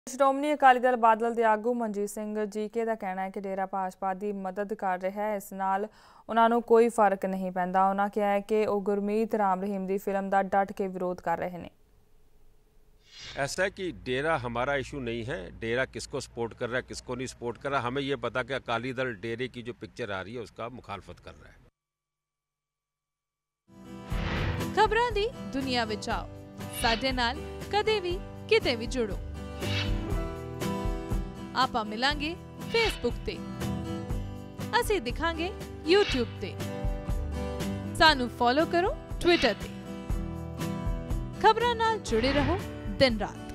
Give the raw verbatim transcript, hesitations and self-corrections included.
ਸ਼੍ਰੋਮਣੀ ਅਕਾਲੀ ਦਲ ਬਾਦਲ ਦੇ ਆਗੂ ਮਨਜੀਤ ਸਿੰਘ ਜੀਕੇ ਦਾ ਕਹਿਣਾ ਹੈ ਕਿ ਡੇਰਾ ਭਾਜਪਾ ਦੀ ਮਦਦ ਕਰ ਰਿਹਾ ਹੈ, ਇਸ ਨਾਲ ਉਹਨਾਂ ਨੂੰ ਕੋਈ ਫਰਕ नहीं ਪੈਂਦਾ। ਉਹਨਾਂ ਕਿਹਾ ਹੈ कि वो गुरमीत राम रहीम ਦੀ फिल्म ਦਾ डट के विरोध कर रहे हैं। ऐसा है कि डेरा हमारा इशू नहीं है, डेरा किसको सपोर्ट कर रहा है किसको नहीं सपोर्ट कर रहा। हमें ये पता कि अकाली दल डेरे की जो पिक्चर आ रही है उसका मुखालफत कर रहा है। खबरां दी दुनिया विच आओ, साडे नाल कदे भी किते भी जुड़ो। आपां मिलांगे फेसबुक ते, असीं दिखांगे यूट्यूब ते, सानू फॉलो करो ट्विटर ते। खबरां नाल जुड़े रहो दिन रात।